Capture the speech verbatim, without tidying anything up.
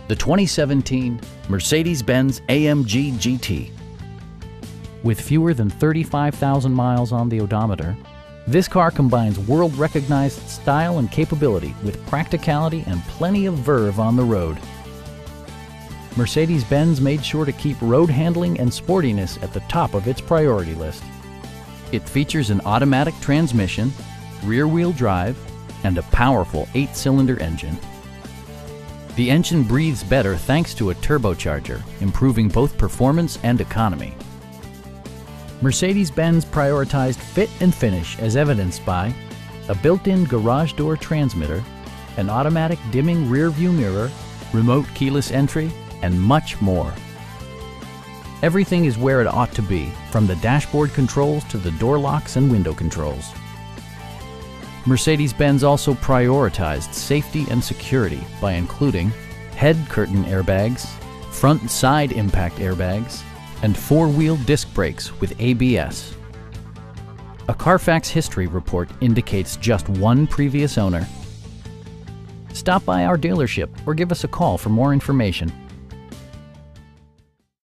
the twenty seventeen Mercedes-Benz A M G G T. With fewer than thirty-five thousand miles on the odometer, this car combines world-recognized style and capability with practicality and plenty of verve on the road. Mercedes-Benz made sure to keep road handling and sportiness at the top of its priority list. It features an automatic transmission, rear-wheel drive, and a powerful eight-cylinder engine. The engine breathes better thanks to a turbocharger, improving both performance and economy. Mercedes-Benz prioritized fit and finish as evidenced by a built-in garage door transmitter, an automatic dimming rear-view mirror, remote keyless entry, and much more. Everything is where it ought to be, from the dashboard controls to the door locks and window controls. Mercedes-Benz also prioritized safety and security by including head curtain airbags, front and side impact airbags, and four-wheel disc brakes with A B S. A Carfax history report indicates just one previous owner. Stop by our dealership or give us a call for more information.